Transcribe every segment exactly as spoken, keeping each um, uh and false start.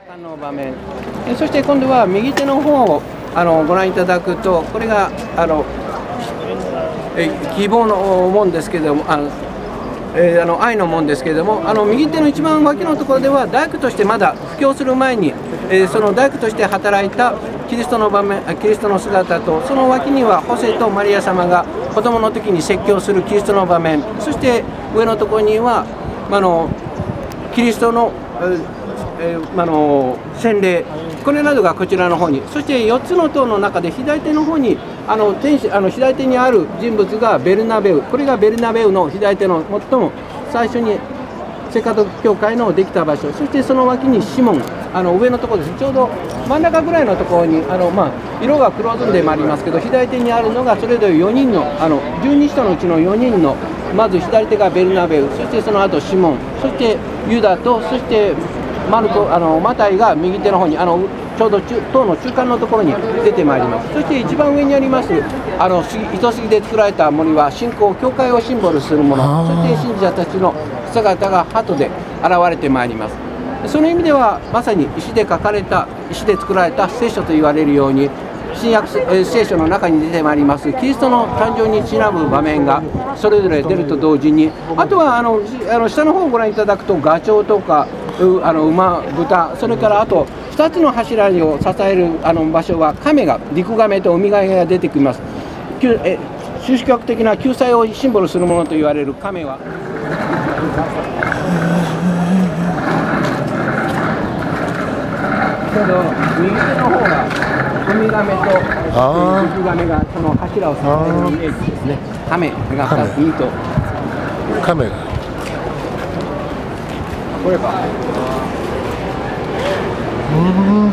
の場面、そして今度は右手の方をあのご覧いただくと、これがあのえ希望の門ですけれども、あのえー、あの愛の門ですけれども、あの右手の一番脇のところでは大工としてまだ布教する前に、えー、その大工として働いたキリストの場面、キリストの姿と、その脇にはホセとマリア様が子供の時に説教するキリストの場面、そして上のところにはあのキリストの、えー、あの洗礼、これなどがこちらの方に、そしてよっつの塔の中で左手の方にあの天使あの左手にある人物がベルナベウ、これがベルナベウの左手の最も最初に聖カトリック教会のできた場所、そしてその脇にシモン、あの上のところです、ちょうど真ん中ぐらいのところにあの、まあ、色が黒ずんでもありますけど、左手にあるのがそれぞれよにんの、あのじゅうに使徒のうちのよにんの、まず左手がベルナベウ、そしてその後シモン、そしてユダと、そしてマルコ、あのマタイが右手の方に、あのちょうど中塔の中間のところに出てまいります。そして一番上にありますあの糸杉で作られた森は信仰、教会をシンボルするもの、そして信者たちの姿が鳩で現れてまいります。その意味ではまさに石で書かれた、石で作られた聖書と言われるように、新約聖書の中に出てまいりますキリストの誕生にちなむ場面がそれぞれ出ると同時に、あとはあのあの下の方をご覧いただくと、ガチョウとかあの馬、豚、それからあとふたつの柱を支えるあの場所は亀が、陸亀とウミガメが出てきます。え収支局的な救済をシンボルするものと言われる亀はけど右手の方がウミガメと陸亀がその柱を支えるイメージですね。亀がふたつ、にと亀がこれか。 うん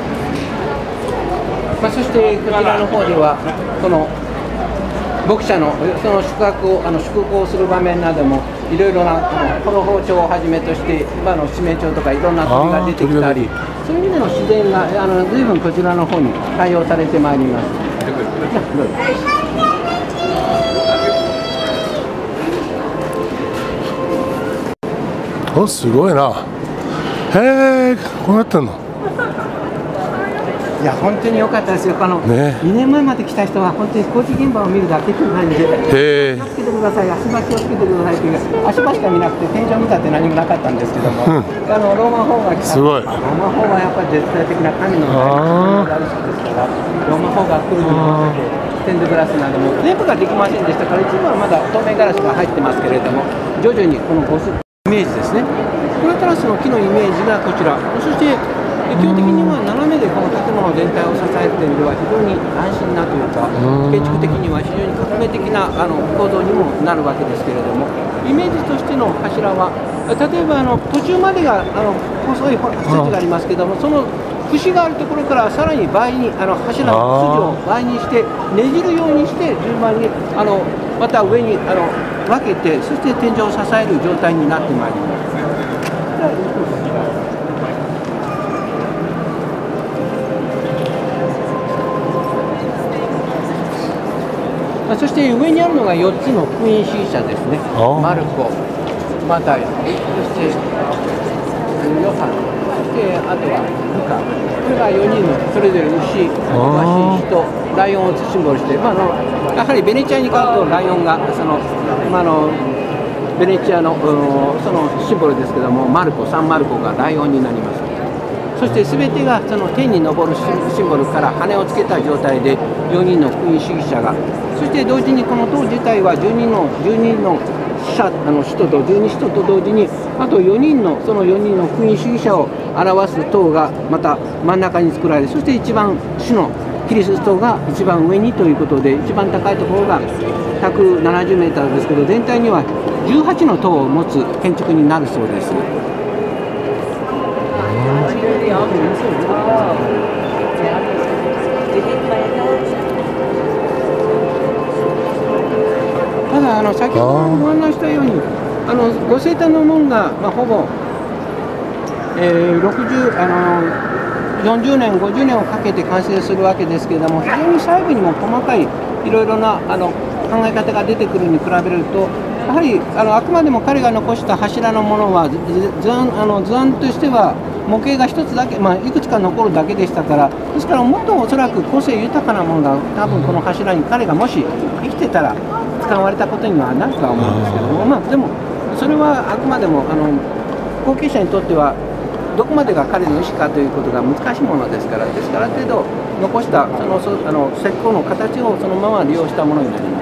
まあ、そしてこちらの方ではこの牧者のその宿泊をあの祝福をする場面などもいろいろなこの包丁をはじめとして今の七面鳥とかいろんな鳥が出てきたり、そういう意味での自然があの随分こちらの方に対応されてまいります。 お、すごいな。へえ、こうなってんの。 いや本当に良かったですよ。あの、ね、にねんまえまで来た人は本当に工事現場を見るだけじゃないんで、気をつけてください、足場気をつけてくださいという、足場しか見なくて天井見たって何もなかったんですけども、うん、あのローマ法が来た、 すごい。 ローマ法はやっぱり絶対的な神の大好きですから、ローマ法が来るに合わせてステンドグラスなども全部ができませんでしたから、一部はまだ透明ガラスが入ってますけれども、徐々にこのゴスイメージですね、このトラスの木のイメージがこちら、そして基本的には斜めでこの建物全体を支える点では非常に安心なというか、建築的には非常に革命的なあの構造にもなるわけですけれども、イメージとしての柱は例えばあの途中までがあの細い筋がありますけども、その節があるところからさらに倍にあの柱の筋を倍にしてねじるようにして順番にあのまた上にあの分けて、そして天井を支える状態になってまいります。そして上にあるのがよっつの福音主義者ですね。マルコ、マタイ、そしてヨハン、そしてあとはルカ、これがよにんのそれぞれ牛、ワシ、人、ライオンをシンボルして、まあ、あのやはりベネチアに買うとライオンがその、まあ、あのベネチアのそのシンボルですけども、マルコ、サンマルコがライオンになります。そして全てがその天に昇るシンボルから羽をつけた状態でよにんの福音主義者が、そして同時にこの塔自体はじゅうにのじゅうにの使者あの使徒とじゅうに使徒と同時にあとよにんのそのよにんの福音主義者を表す塔がまた真ん中に作られ、そして一番主のキリストが一番上にということで、一番高いところがひゃくななじゅうメートルですけど、全体にはじゅうはちの塔を持つ建築になるそうです。ただあの先ほどご案内したように、あのご聖誕の門が、まあ、ほぼ、えー、ろくじゅうあのよんじゅうねんごじゅうねんをかけて完成するわけですけれども、非常に細部にも細かいいろいろなあの考え方が出てくるに比べると、やはりあのあくまでも彼が残した柱のものは図案あの図案としては模型が一つだけ、まあ、いくつか残るだけでしたから、ですからもっとおそらく個性豊かなものが多分この柱に彼がもし生きてたら使われたことにはなるとは思うんですけども、まあ、でもそれはあくまでもあの後継者にとってはどこまでが彼の意思かということが難しいものですから、ですからある程度残したそのそあの石膏の形をそのまま利用したものになります。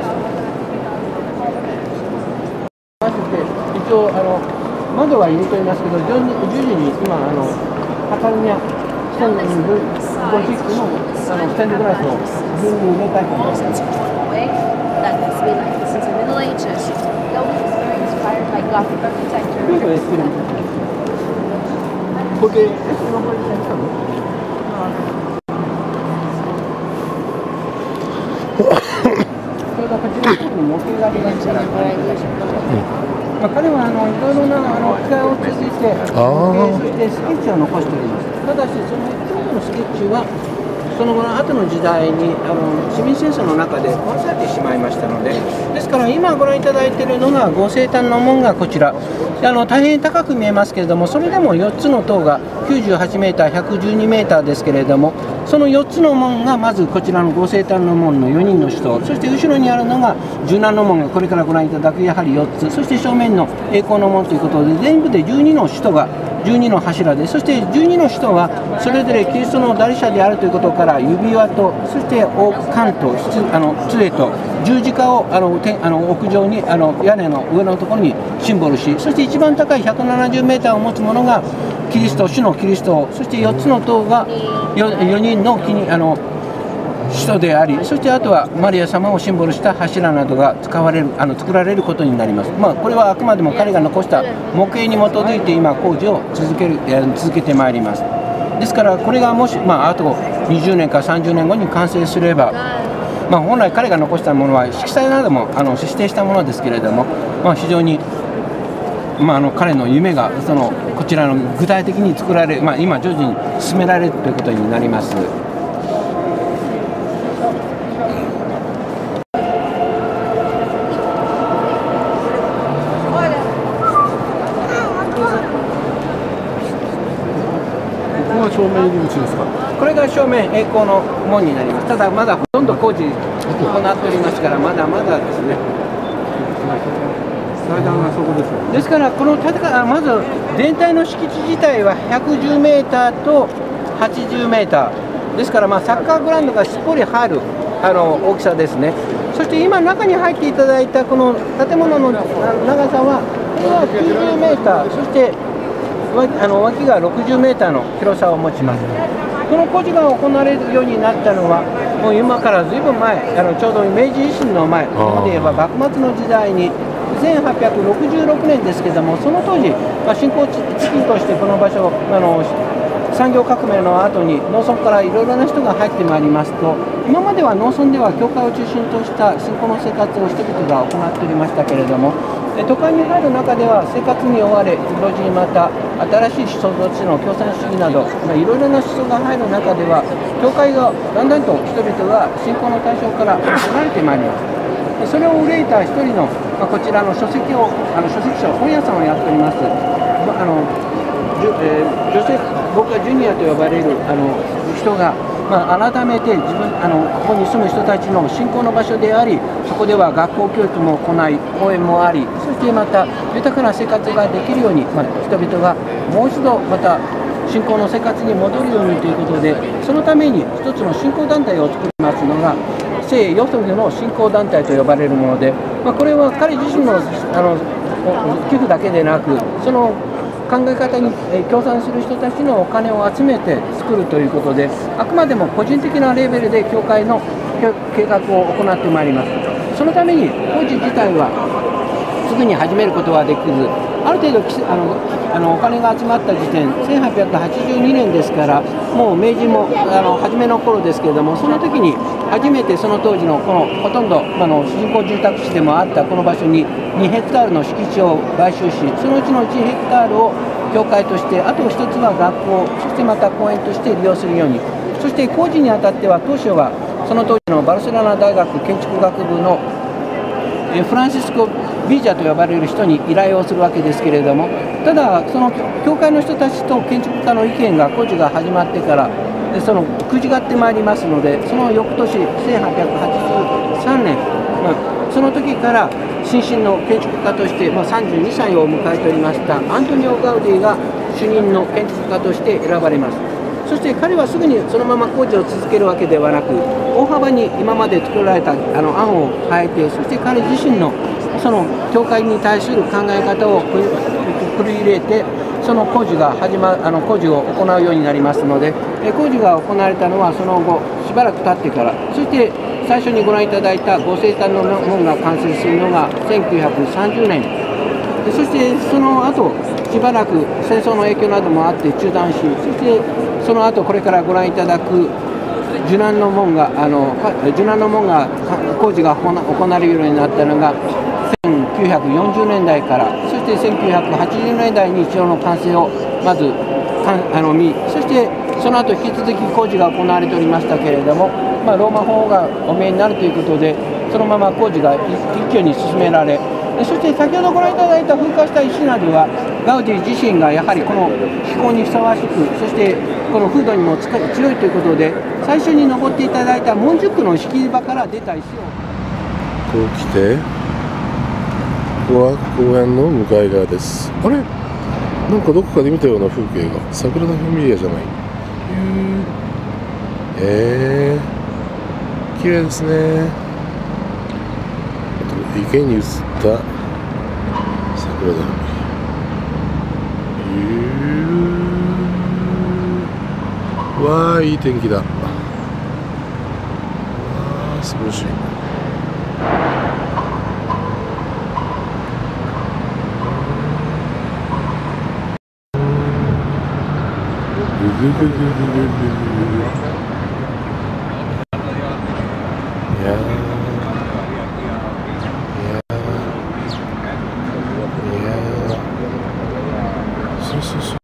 一応あの窓は入れていますけど、じゅうじに今あの測るにはステンドゴシックのあのステンドグラスをじゅうに入れたいと思います。Porque eso no puede ser solo. まあ、彼はあのいろいろなあの機械を通じて模型そしてスケッチを残しております。ただしその一部のスケッチはその後の後の時代にあの市民戦争の中で壊されてしまいましたので、ですから今ご覧いただいているのが合成炭の門がこちら、あの大変高く見えますけれども、それでもよっつの塔がきゅうじゅうはちメーター、ひゃくじゅうにメーターですけれども、そのよっつの門がまずこちらの合成炭の門のよにんの使徒、そして後ろにあるのが柔軟の門がこれからご覧いただくやはりよっつ、そして正面の栄光の門ということで全部でじゅうにの使徒がじゅうにの柱で、そしてじゅうにの使徒はそれぞれキリストの代理者であるということから指輪と、そして王冠とあの杖と十字架をあのてあの屋上にあの屋根の上のところにシンボルし、そして一番高いひゃくななじゅうメーターを持つものがキリスト、主のキリスト、そしてよっつの塔が 4, よにんの木にあの使徒であり、そしてあとはマリア様をシンボルした柱などが使われるあの作られることになります。まあ、これはあくまでも彼が残した模型に基づいて今工事を続ける続けてまいります。ですからこれがもし、まあ、あとにじゅうねんかさんじゅうねんごに完成すれば、まあ、本来彼が残したものは色彩などもあの指定したものですけれども、まあ、非常に、まあ、あの彼の夢がそのこちらの具体的に作られ、まあ、今徐々に進められるということになります。 正面入り口ですか。 これが正面栄光の門になります。ただまだほとんど工事行っておりますから、まだまだですね。 階段がそこですよね。 ですからこの建て方、まず全体の敷地自体はひゃくじゅうメーターとはちじゅうメーターですから、まあサッカーグラウンドがすっぽり入るあの大きさですね。そして今中に入っていただいたこの建物の長さはこれはきゅうじゅうメーター、そしてあの脇がろくじゅうメーターの広さを持ちます。この工事が行われるようになったのはもう今からずいぶん前、あのちょうど明治維新の前、今で言えば幕末の時代にせんはっぴゃくろくじゅうろくねんですけれども、その当時、まあ、新興地域としてこの場所あの産業革命の後に農村からいろいろな人が入ってまいりますと、今までは農村では教会を中心とした信仰の生活を人々が行っておりましたけれども、都会に入る中では生活に追われ、同時にまた新しい思想としての共産主義など、まあ、いろいろな思想が入る中では、教会がだんだんと人々が信仰の対象から離れてまいります。それを憂いた一人の、まあ、こちらの書籍をあの書籍書本屋さんをやっております、まあ、あのじゅ、えー、ジョセフ・ボカ・ジュニアと呼ばれるあの人が、まあ、改めて自分あのここに住む人たちの信仰の場所であり、そこでは学校教育も行い、講演もあり、そしてまた豊かな生活ができるように、まあ、人々がもう一度また信仰の生活に戻るようにということで、そのために一つの信仰団体を作りますのが聖ヨセフの信仰団体と呼ばれるもので、まあ、これは彼自身の、あの寄付だけでなく、その考え方に協賛する人たちのお金を集めて作るということで、あくまでも個人的なレベルで教会の計画を行ってまいります。そのために工事自体はすぐに始めることはできず、ある程度あのあのお金が集まった時点、せんはっぴゃくはちじゅうにねんですから、もう明治もあの初めの頃ですけれども、その時に初めてその当時のこのほとんどあの新興住宅地でもあったこの場所ににヘクタールの敷地を買収し、そのうちのいちヘクタールを教会として、あと一つは学校、そしてまた公園として利用するように、そして工事にあたっては当初はその当時のバルセロナ大学建築学部のフランシスコ・ビージャーと呼ばれる人に依頼をするわけですけれども、ただその教会の人たちと建築家の意見が工事が始まってからでそのくじがってまいりますので、その翌年せんはっぴゃくはちじゅうさんねん、まあ、その時から新進の建築家として、まあ、さんじゅうにさいを迎えておりましたアントニオ・ガウディが主任の建築家として選ばれます。そして彼はすぐにそのまま工事を続けるわけではなく、大幅に今まで作られたあの案を変えて、そして彼自身のその教会に対する考え方を取り入れて、その工事が始まあの工事を行うようになりますので、工事が行われたのはその後しばらく経ってから、そして最初にご覧いただいたご聖誕の門が完成するのがせんきゅうひゃくさんじゅうねん、そしてその後しばらく戦争の影響などもあって中断し、そしてその後これからご覧いただく受難の門があの受難の門が工事が行われるようになったのがせんきゅうひゃくよんじゅうねんだいから、そしてせんきゅうひゃくはちじゅうねんだいに一応の完成をまずかんあの見、そしてその後引き続き工事が行われておりましたけれども、まあ、ローマ法がお見えになるということで、そのまま工事が一挙に進められ、そして先ほどご覧いただいた風化した石などは、ガウディ自身がやはりこの気候にふさわしく、そしてこの風土にも強いということで、最初に登っていただいた門塾の敷場から出た石をこう来て、ここは公園の向かい側です。あれ、なんかどこかで見たような風景が、桜のファミリアじゃない。へえー、綺麗ですね。あと池に映った桜だ。わあ、いい天気だ。わあ、素晴らしい。ぐぐぐぐぐぐぐ。いやー、いやー、いやー、そうそうそう。